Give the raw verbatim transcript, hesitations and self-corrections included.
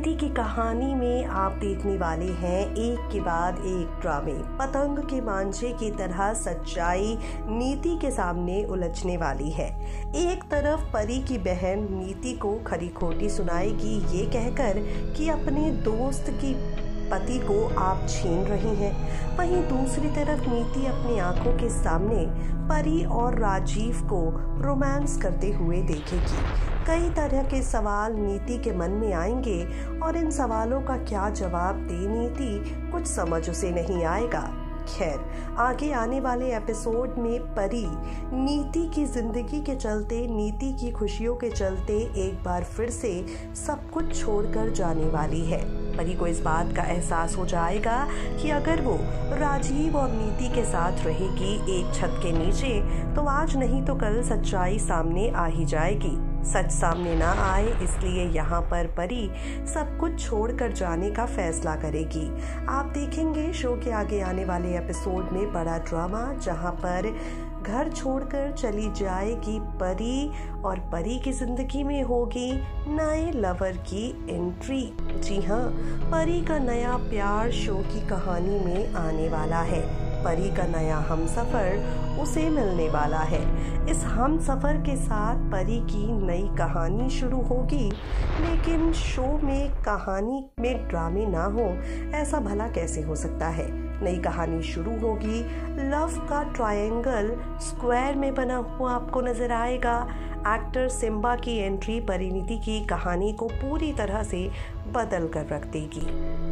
परिणीति की कहानी में आप देखने वाले हैं एक के बाद एक ड्रामे। पतंग के मांझे की तरह सच्चाई नीति के सामने उलझने वाली है। एक तरफ परी की बहन नीति को खरी खोटी सुनाएगी ये कहकर कि अपने दोस्त की पति को आप छीन रही हैं, वहीं दूसरी तरफ नीति अपनी आंखों के सामने परी और राजीव को रोमांस करते हुए देखेगी। कई तरह के सवाल नीति के मन में आएंगे और इन सवालों का क्या जवाब दे नीति कुछ समझ उसे नहीं आएगा। खैर, आगे आने वाले एपिसोड में परी नीति की जिंदगी के चलते, नीति की खुशियों के चलते एक बार फिर से सब कुछ छोड़कर जाने वाली है। परी को इस बात का एहसास हो जाएगा कि अगर वो राजीव और नीति के साथ रहेगी एक छत के नीचे तो आज नहीं तो कल सच्चाई सामने आ ही जाएगी। सच सामने ना आए इसलिए यहाँ पर परी सब कुछ छोड़कर जाने का फैसला करेगी। आप देखेंगे शो के आगे आने वाले एपिसोड में बड़ा ड्रामा, जहाँ पर घर छोड़कर चली जाएगी परी और परी की जिंदगी में होगी नए लवर की एंट्री। जी हाँ, परी का नया प्यार शो की कहानी में आने वाला है। परी का नया हमसफर उसे मिलने वाला है। इस हमसफर के साथ परी की नई कहानी शुरू होगी। लेकिन शो में कहानी में ड्रामे ना हो, ऐसा भला कैसे हो सकता है। नई कहानी शुरू होगी, लव का ट्रायंगल स्क्वायर में बना हुआ आपको नजर आएगा। एक्टर सिम्बा की एंट्री परिणीति की कहानी को पूरी तरह से बदल कर रख देगी।